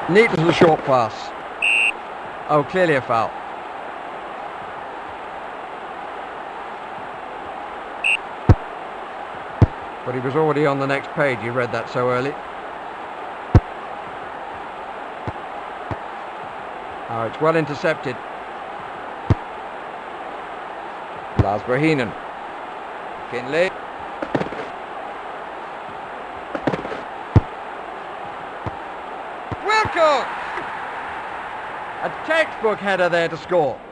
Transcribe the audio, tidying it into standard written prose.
Neat little short pass. Oh, clearly a foul. But he was already on the next page, you read that so early. Oh, it's well intercepted. Lars Bohinen. Finlay. Wilcox! A textbook header there to score.